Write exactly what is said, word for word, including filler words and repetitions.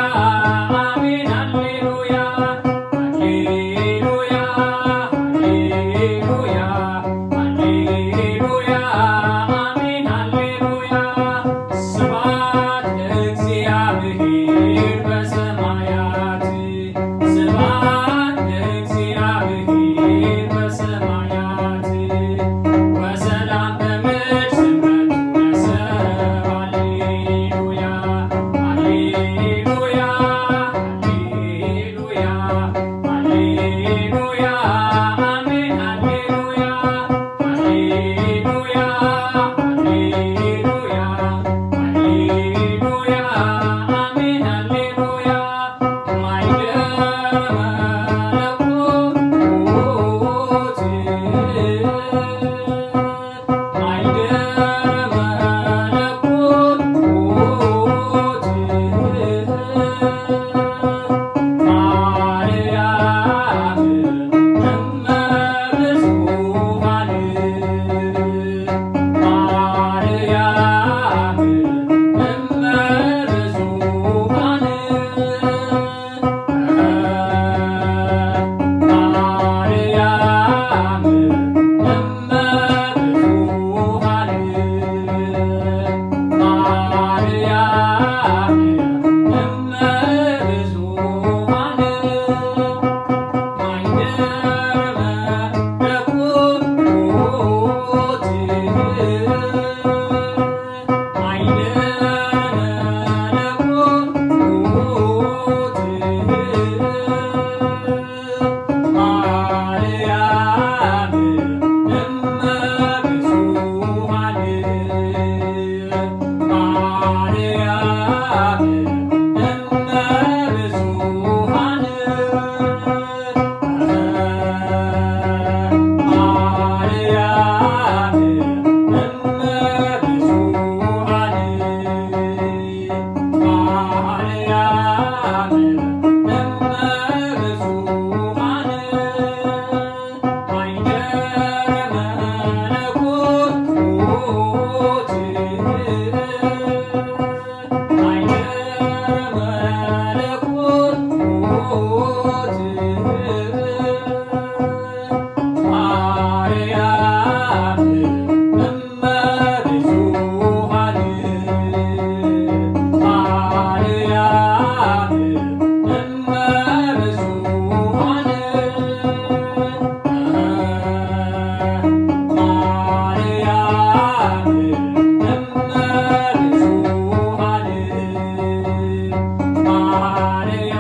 አሜን ሃሌሉያ ሃሌሉያ ሃሌሉያ ሃሌሉያ አሜን ሃሌሉያ ስብሐት ለእግዚአብሔር በሰማያት ስብሐት ለእግዚአብሔር በሰማያት ወሰላም በምድር ስምረቱ ለሰብእ ሃሌሉያ ሃሌሉያ ሃሌሉያ ሃሌሉያ አሜን ሃሌሉያ ሃሌሉያ ሃሌሉያ ሃሌሉያ አሜን ሃሌሉያ ማይደረ መለኮት ማይደረ መለኮት ማርያም እመ ብዙኃን ማርያም እመ ብዙኃን ማርያም እመ ብዙኃን ማርያም እመ ብዙኃን ማይደረ መለኮት ማይደረ መለኮት ማርያም እመ ብዙኃን ማርያም እመ ብዙኃን ማርያም እመ ብዙኃን ማርያም እመ ብዙኃን ማይደረ መለኮት ማይደረ መለኮት ማርያም እመ ብዙኃን ማርያም እመ ብዙኃን ማርያም እመ ብዙኃን ማርያም